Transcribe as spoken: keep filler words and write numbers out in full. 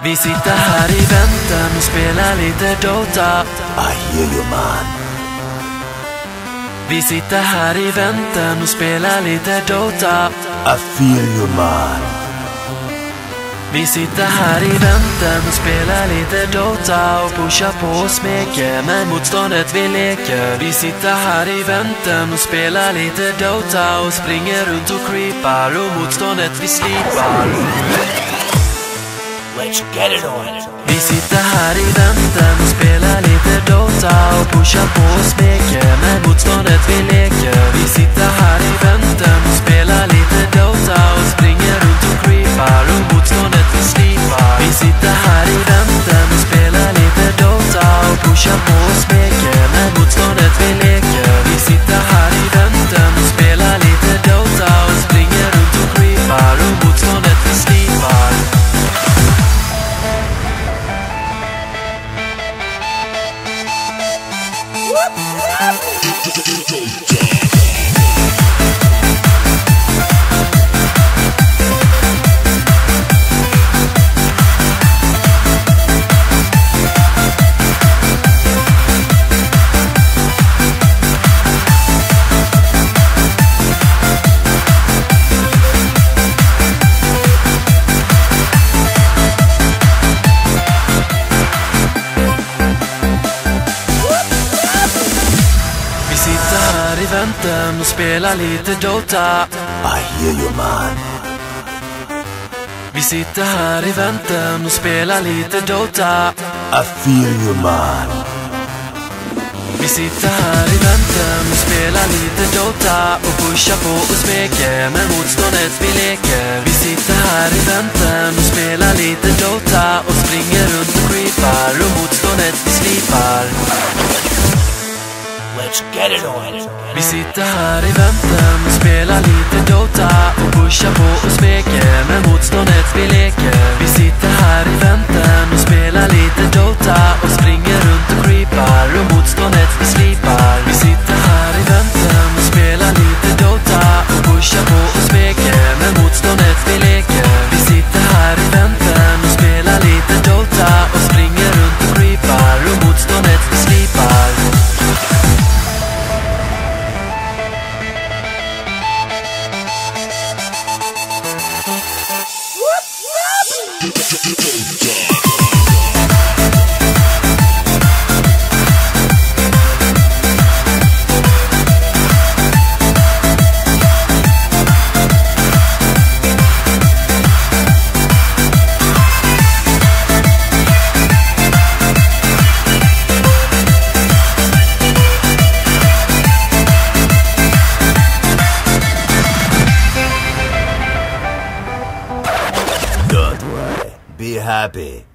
Vi sitter här i väntan och spelar lite Dota. I hear you man. Vi sitter här i väntan och spelar lite Dota. I feel you man. Vi sitter här i väntan och spelar lite Dota och pushar på och smeker, men motståndet vi leker. Vi sitter här i väntan och spelar lite Dota och springer runt och creepar och motståndet vi slipar. Let's get it on. Vi sitter här i väntan och spelar lite Dota och pushar på och smeker, men motståndet vi leker. Vi sitter här i väntan och spelar lite Dota och springer runt och creepar och motståndet vi slipar. Vi sitter här i väntan och spelar lite Dota och pushar på och smeker, men motståndet vi leker. Vi sitter här i väntan och spelar lite Dota och springer runt och creepar och motståndet vi slipar. I väntan och spelar lite Dota. I hear you man. Vi sitter här i väntan och spelar lite Dota. I feel you man. Vi sitter här i väntan och spelar lite Dota och pushar på och smeker, men motståndet vi leker. Vi sitter här i väntan och spelar lite Dota och springer runt och creepar och motståndet vi slipar. Let's get it on. Vi sitter här i väntan och spelar lite Dota och pushar på och smeker, men motståndet vi leker. Vi sitter här i väntan och spelar lite Dota och springer runt och creepar och motståndet vi slipar. Vi sitter här i väntan och spelar lite Dota och pushar på och smeker, men motståndet vi leker. Vi sitter här i väntan och spelar lite Dota och springer runt och creepar och motståndet vi slipar. Don't worry. Be happy.